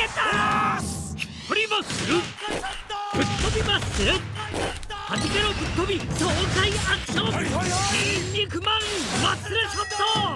けた。引っ張ります。ぶっ飛びます。はじけろぶっ飛び爽快アクション。筋肉マン忘れショット。